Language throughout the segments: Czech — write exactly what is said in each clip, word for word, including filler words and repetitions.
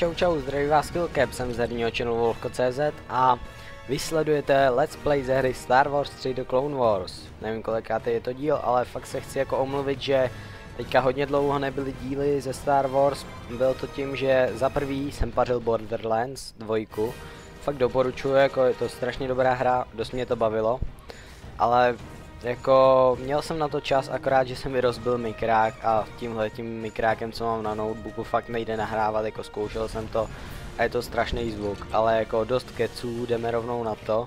čau čau, zdraví vás Killcap, jsem z herního channelu Wolfko tečka cé zet a vy sledujete Let's Play ze hry Star Wars tři The Clone Wars. Nevím kolikátý je to díl, ale fakt se chci jako omluvit, že teďka hodně dlouho nebyly díly ze Star Wars. Bylo to tím, že za prvý jsem pařil Borderlands dvojku. Fakt doporučuji, jako je to strašně dobrá hra, dost mě to bavilo. Ale jako měl jsem na to čas, akorát že jsem mi rozbil mikrák a tímhle tím mikrákem, co mám na notebooku, fakt nejde nahrávat, jako zkoušel jsem to a je to strašný zvuk, ale jako dost keců, jdeme rovnou na to.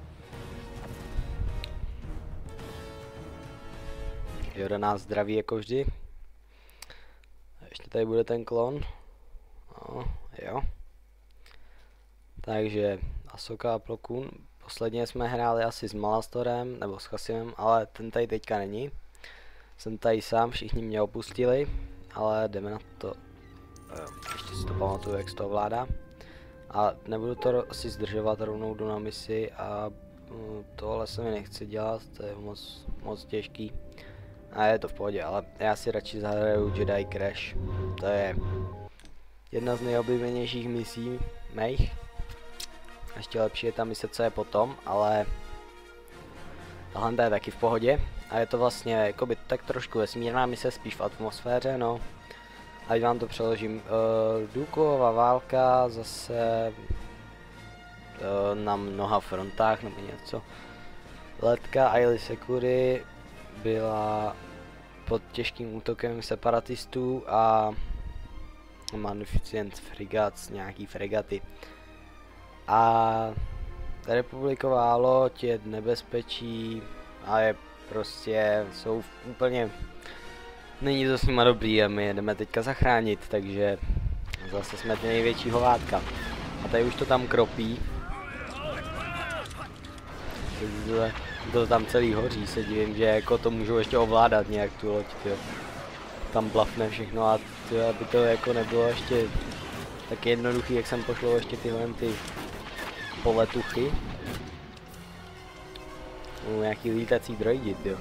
Yoda nás zdraví jako vždy. Ještě tady bude ten klon. No, jo. Takže Ahsoka a Plo Koon. Posledně jsme hráli asi s Malastorem, nebo s Chasimem, ale ten tady teďka není. Jsem tady sám, všichni mě opustili, ale jdeme na to. Ještě si to pamatuju, jak se to ovládá. A nebudu to asi zdržovat, rovnou jdu na misi a tohle se mi nechci dělat, to je moc, moc těžký. A je to v pohodě, ale já si radši zahraju Jedi Crash. To je jedna z nejoblíbenějších misí mých. Ještě lepší je ta mise, co je potom, ale tahle je taky v pohodě. A je to vlastně jakoby tak trošku vesmírná mise, spíš v atmosféře, no. Ať vám to přeložím. Uh, Dookuova válka zase uh, na mnoha frontách nebo něco. Letka Aayla Secura byla pod těžkým útokem separatistů a Magnificent Frigates, nějaký fregaty. A republiková loď je nebezpečí a je prostě, jsou úplně, není to s nima dobrý a my jedeme teďka zachránit, takže zase jsme ty největší hovátka. A tady už to tam kropí. To tam celý hoří, se divím, že jako to můžou ještě ovládat nějak tu loď, tyjo. Tam blafne všechno a tyjo, aby to jako nebylo ještě tak jednoduchý, jak jsem pošlo ještě tyhle ty poletuchy. No, nějaký lítací droidi, tyjo.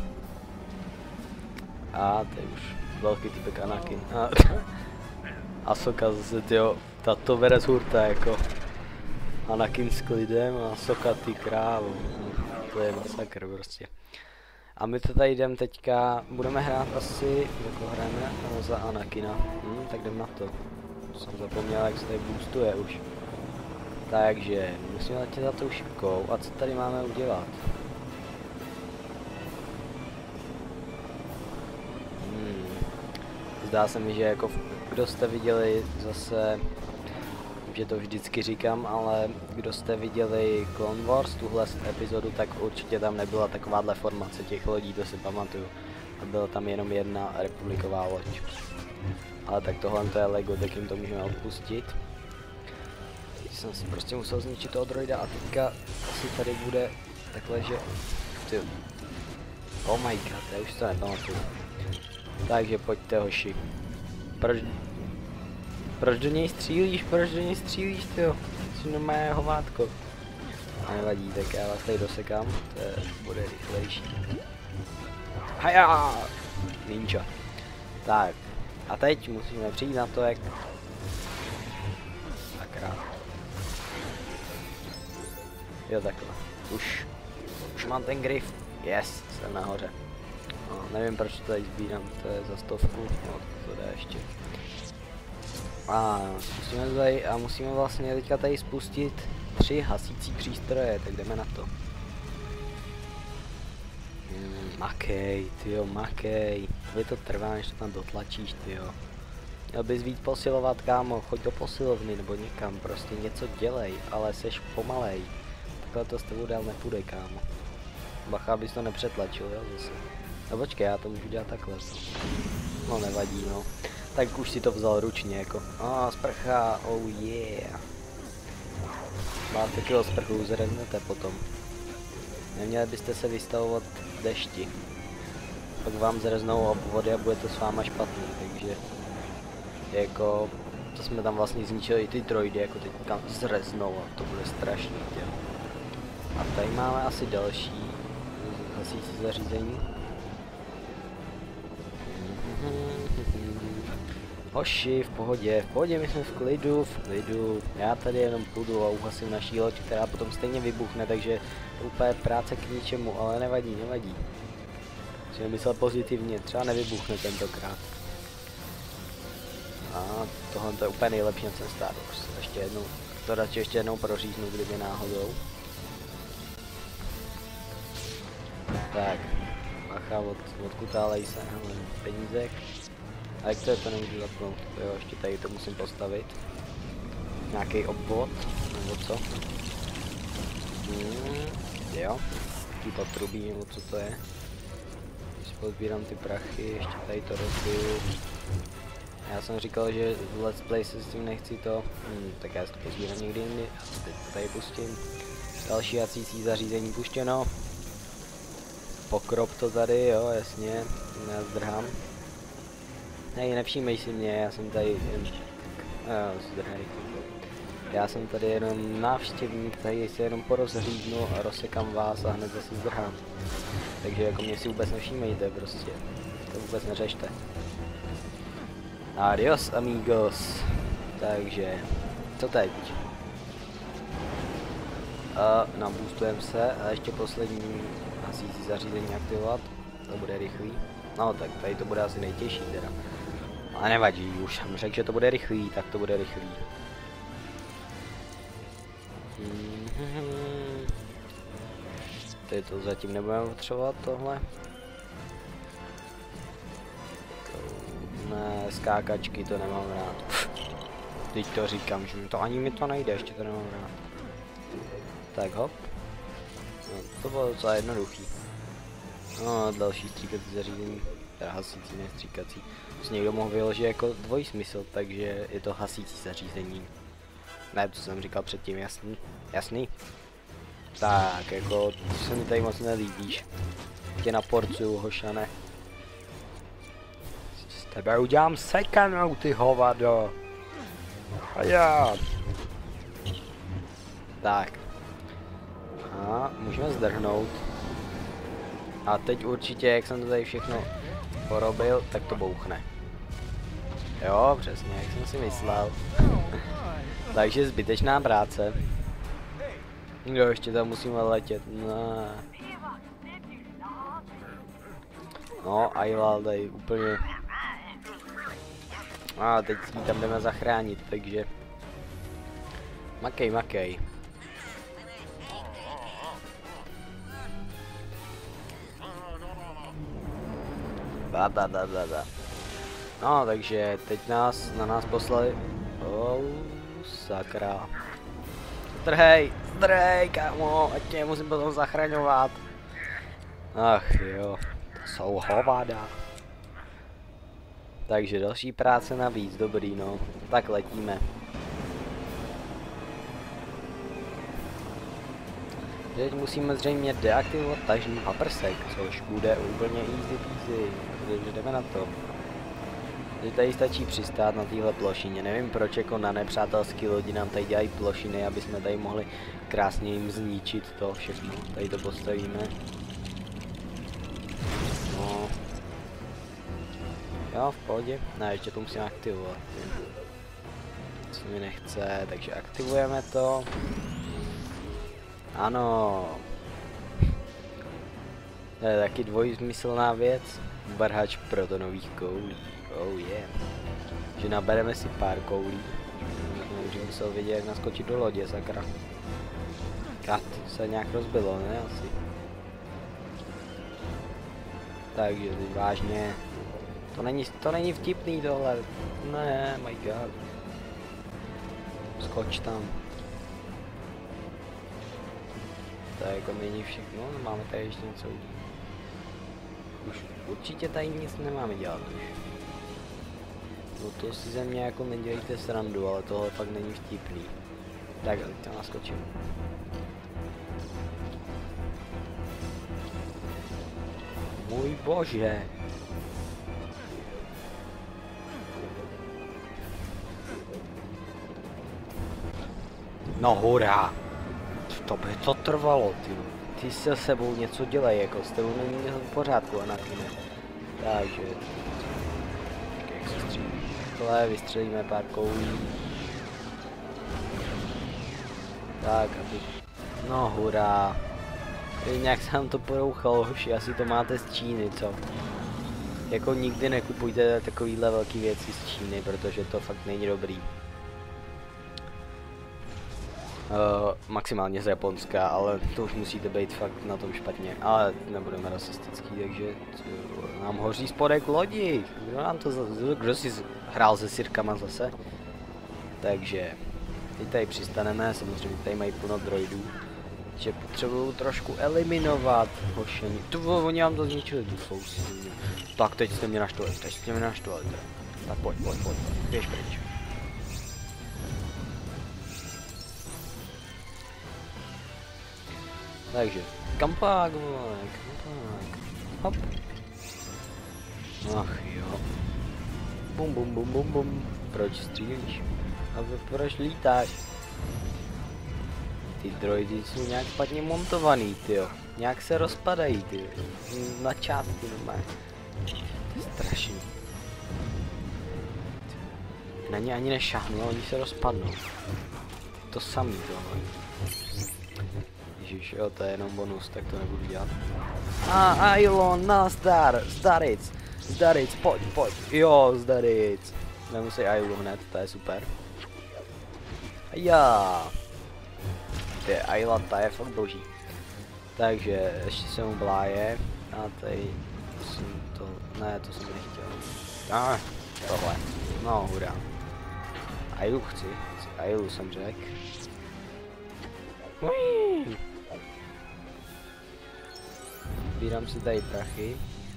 A to je už velký typek Anakin. A Ahsoka zase, tyjo, tato bere z hurta, jako Anakin s klidem a Ahsoka ty krávo. To je masakr prostě. A my to tady jdem teďka, budeme hrát asi, jako hrajeme za Anakina. Hm, tak jdem na to. Jsem zapomněl, jak se tady boostuje už. Takže musíme letět za tou šipkou. A co tady máme udělat? Hmm. Zdá se mi, že jako kdo jste viděli zase, že to vždycky říkám, ale kdo jste viděli Clone Wars, tuhle epizodu, tak určitě tam nebyla takováhle formace těch lodí, to si pamatuju. A byla tam jenom jedna republiková loď. Ale tak tohle to je Lego, tak jim to můžeme odpustit. Teď jsem si prostě musel zničit toho droida a teďka asi tady bude takhle, že... Ty. Oh my god, já už to nepamatuju. Takže pojďte, hoši. Proč... Proč do něj střílíš? Proč do něj střílíš, tyjo? Jsi normálně hovátko. A nevadí, tak já vás tady dosekám, to je, bude rychlejší. Haja! Ninja. Tak. A teď musíme přijít na to, jak... Sakra. Jo, takhle. Už. Už mám ten grif. Yes, jsem nahoře. No, nevím, proč to tady sbírám, to je za stovku. No, to jde ještě. A musíme tady, a musíme vlastně teďka tady spustit tři hasící přístroje, tak jdeme na to. Hmm, makej, tyjo, makej. Vy to trvá, než to tam dotlačíš, tyjo. Měl bys víc posilovat, kámo, choď do posilovny nebo někam, prostě něco dělej, ale seš pomalej. Takhle to s tebou dál nepůjde, kámo. Bacha, abys to nepřetlačil, jo, zase. No počkej, já to můžu dělat takhle. No nevadí, no. Tak už si to vzal ručně, jako. A oh, sprcha, oh yeah. Máte kilo sprchu, zreznete potom. Neměli byste se vystavovat dešti. Pak vám zreznou obvody a bude to s váma špatný, takže... Jako... To jsme tam vlastně zničili i ty droidy, jako teď tam zreznou a to bude strašný, tě. A tady máme asi další hasící zařízení. Hoši, v pohodě, v pohodě, my jsme v klidu, v klidu. Já tady jenom půjdu a uhasím naší loď, která potom stejně vybuchne, takže to úplně práce k ničemu, ale nevadí, nevadí. Jsem myslel pozitivně, třeba nevybuchne tentokrát. A tohle to je úplně nejlepší na ten Star Wars. Ještě jednou, to radši ještě jednou proříznu, kdyby náhodou. Tak, bacha, od, odkutálej se, hele, penízek. A jak to je, to nemůžu zapnout, jo, ještě tady to musím postavit. Nějaký obvod, nebo co? Hmm, jo, taký potrubí, nebo co to je. Když pozbírám ty prachy, ještě tady to rozbiju. Já jsem říkal, že v Let's Play se s tím nechci to, hmm, tak já si to pozbírám někdy jindy, teď to tady pustím. Další hacící zařízení puštěno. Pokrop to tady, jo, jasně, já zdrhám. Hej, nevšímej si mě, já jsem tady jen, jo, zdrhej. Já jsem tady jenom návštěvník, tady si jenom porozhlídnu a rozsekám vás a hned zase zdrhám. Takže jako mě si vůbec nevšímejte prostě, to vůbec neřešte. Adios amigos. Takže, co teď? Uh, naboostujeme se a ještě poslední hasící zařízení aktivovat, to bude rychlý. No tak tady to bude asi nejtěžší teda. Ale nevadí, už jsem řekl, že to bude rychlý, tak to bude rychlý. Mm-hmm. Tady to zatím nebudeme potřebovat tohle. Ne, skákačky to nemám rád. Teď to říkám, že mi to ani mi to nejde, ještě to nemám rád. Tak hop. No, to bylo docela jednoduchý. No, další stříkací zařízení. Teda hasící, ne stříkací. To někdo mohl vyložit jako dvojsmysl, takže je to hasící zařízení. Ne, to jsem říkal předtím, jasný. Jasný. Tak, jako, to se mi tady moc nelíbíš. Tě naporcuju, hošane. Z tebe udělám sekanou, ty hovado. A já. Tak. A můžeme zdrhnout. A teď určitě, jak jsem to tady všechno porobil, tak to bouchne. Jo, přesně, jak jsem si myslel. Takže zbytečná práce. Jo, ještě tam musíme letět. No, no Ayla tady úplně. A teď ji tam jdeme zachránit, takže. Makej, makej. Da, da, da, da, da. No, takže teď nás, na nás poslali. Oh, sakra. Zdrhej, zdrhej, kámo, ať tě musím potom zachraňovat. Ach jo, to jsou hovada. Takže další práce navíc, dobrý no. Tak letíme. Teď musíme zřejmě deaktivovat tažní paprsek, což bude úplně easy peasy, protože jdeme na to. Teď tady stačí přistát na téhle plošině, nevím proč jako na nepřátelský lodi nám tady dělají plošiny, aby jsme tady mohli krásně jim zničit to všechno. Tady to postavíme. No. Jo, v pohodě. Ne, ještě to musím aktivovat. Co mi nechce, takže aktivujeme to. Ano. To je taky dvojzmyslná věc. Vrhač protonových koulí. Oh yeah. Že nabereme si pár koulí. Že musel vědět, jak naskočit do lodě, sakra. Kat se nějak rozbilo, ne asi. Takže teď vážně. To není, to není vtipný tohle. Ne, my god. Skoč tam. To je jako není všechno, máme tady ještě něco udělat. Už určitě tady nic nemáme dělat už. No to si ze mě jako nedělejte srandu, ale tohle fakt není vtipný. Tak, to naskočím. Můj bože. No hurá. To by to trvalo, ty. Ty se sebou něco dělej, jako s tebou není něco v pořádku, Anakine. Takže... Jak se střílí. takhle, vystřelíme pár koulí. Tak, aby... No hurá. Nějak se nám to porouchalo, hoši, asi to máte z Číny, co? Jako nikdy nekupujte takovýhle velký věci z Číny, protože to fakt není dobrý. Uh, maximálně z Japonska, ale to už musíte být fakt na tom špatně. Ale nebudeme rasistický, takže uh, nám hoří spodek lodi. Kdo nám to zase, kdo si hrál se sirkama zase? Takže teď tady přistaneme, samozřejmě tady mají plno droidů. Že potřebuju trošku eliminovat hošení. Tu, oni vám to zničili, tu fousi. Tak teď jste mě naštvali, teď jste mě naštvali. Tak pojď, pojď, pojď, běž pryč. Takže, kampák, vole, kampák. Hop. Ach jo. Bum, bum, bum, bum, bum. Proč střílíš? A proč lítáš? Ty droidy jsou nějak špatně montovaný, tyjo. Nějak se rozpadají, ty. Na částky normálně. To je strašný. Na ně ani nešáhnu, oni se rozpadnou. To samý, tohle. Ježiš, jo, to je jenom bonus, tak to nebudu dělat. A, ah, Ailon, nazdar, zdaric, zdaric, pojď, pojď, jo, zdaric. Nemusí Ailon hned, to je super. Já. Ty Aila, ta je fakt boží. Takže ještě jsem u bláje. A tady jsem to, ne, to jsem nechtěl. A, ah, tohle, no hurá. Ailu chci, chci Ailu jsem řekl. Sbírám si tady prachy.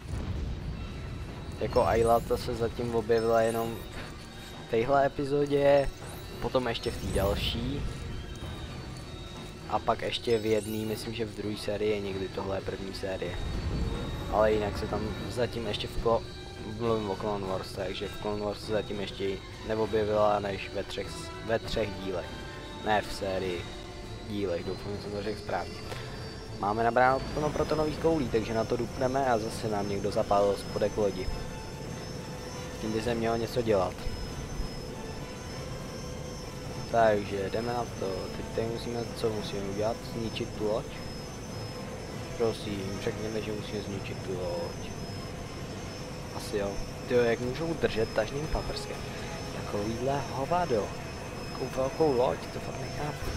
Jako Ayla ta se zatím objevila jenom v téhle epizodě, potom ještě v té další. A pak ještě v jedné, myslím, že v druhé sérii, někdy tohle je první série. Ale jinak se tam zatím ještě v Klo... mluvím o Clone Wars, takže v Clone Wars se zatím ještě neobjevila než ve třech, ve třech dílech. Ne v sérii dílech, doufám, že jsem to řekl správně. Máme nabráno plno protonových koulí, takže na to dupneme a zase nám někdo zapálil spodek lodi. S tím by se mělo něco dělat. Takže jdeme na to. Teď tady musíme, co musíme udělat? Zničit tu loď? Prosím, řekněme, že musíme zničit tu loď. Asi jo. Tyjo, jak můžou držet tažným paprskem? Takovýhle hovado. Takovou velkou loď, to fakt nechápu.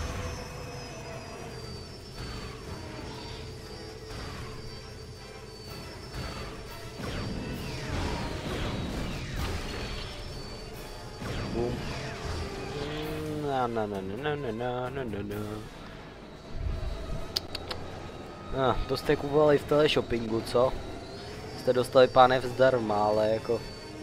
Bum. No, no, no, no, no, no, no, no, no. No, to jste kupovali v teleshoppingu, co? Jste dostali pánev zdarma, ale jako...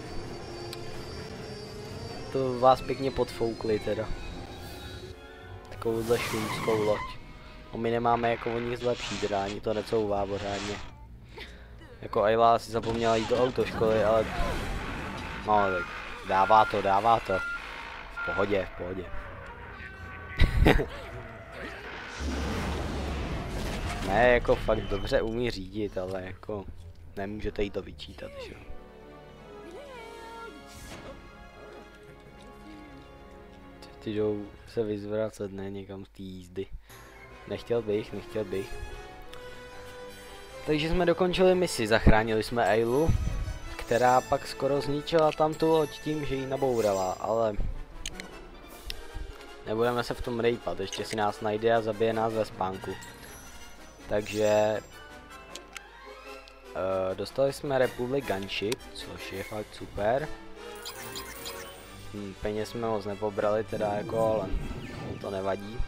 To vás pěkně podfoukli teda. Takovouhle šumskou loď. No my nemáme jako o nic lepší, teda ani to necouvá pořádně. Jako Ayla si zapomněla jít do autoškoly, ale... No tak dává to, dává to. V pohodě, v pohodě. Ne, jako fakt dobře umí řídit, ale jako nemůžete jí to vyčítat, že jo. Ty jdou se vyzvracet, ne, někam z té jízdy. Nechtěl bych, nechtěl bych. Takže jsme dokončili misi, zachránili jsme Aylu, která pak skoro zničila tam tu loď tím, že ji nabourala, ale... Nebudeme se v tom rejpat, ještě si nás najde a zabije nás ve spánku. Takže... Uh, dostali jsme Republic Gunship, což je fakt super. Hm, peněz jsme moc nepobrali teda jako, ale to nevadí.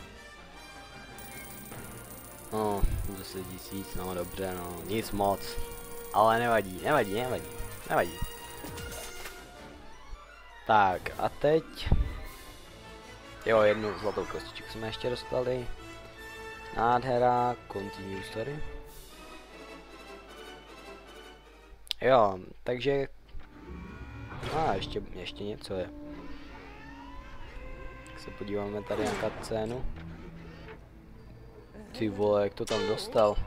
No, deset tisíc, no dobře, no, nic moc. Ale nevadí, nevadí, nevadí, nevadí. Tak, a teď... Jo, jednu zlatou kostičku jsme ještě dostali. Nádhera, continue story. Jo, takže... A, ah, ještě, ještě něco je. Tak se podíváme tady na cutscénu. Ty vole, jak to tam dostal.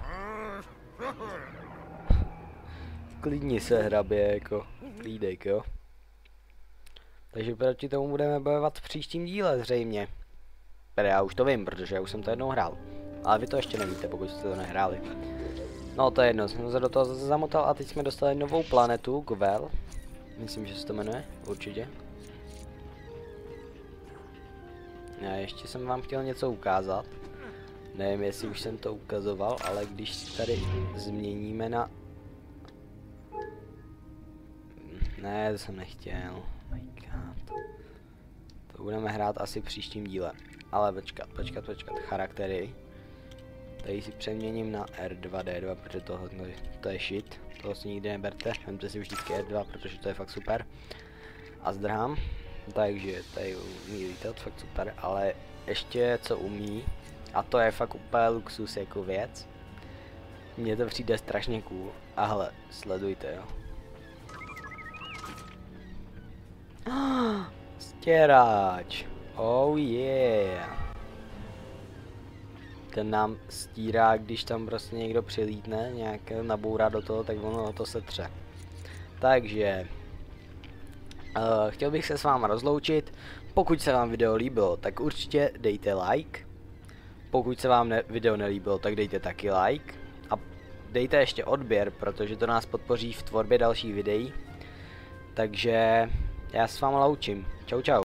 Klidni se, hrabě, jako. Klídek, jo. Takže proti tomu budeme bojovat v příštím díle zřejmě. Tedy já už to vím, protože já už jsem to jednou hrál. Ale vy to ještě nevíte, pokud jste to nehráli. No to je jedno, jsem se do toho zamotal a teď jsme dostali novou planetu, Gvel. Myslím, že se to jmenuje, určitě. Já ještě jsem vám chtěl něco ukázat. Nevím, jestli už jsem to ukazoval, ale když tady změníme na... Ne, to jsem nechtěl. My God. To budeme hrát asi v příštím díle. Ale počkat, počkat, počkat. Charaktery. Tady si přeměním na R dva D dva, protože tohle, no, to je shit. Toho si nikdy neberte. Vemte si vždycky R dva, protože to je fakt super. A zdrhám. Takže tady umí lítat, fakt super. Ale ještě co umí, a to je fakt úplně luxus jako věc. Mně to přijde strašně cool. A hele, sledujte, jo. Stěrač. Oh yeah. Ten nám stírá, když tam prostě někdo přilítne, nějak nabourá do toho, tak ono to se tře. Takže uh, chtěl bych se s váma rozloučit. Pokud se vám video líbilo, tak určitě dejte like. Pokud se vám ne video nelíbilo, tak dejte taky like. A dejte ještě odběr, protože to nás podpoří v tvorbě dalších videí. Takže já s váma loučím. Čau čau.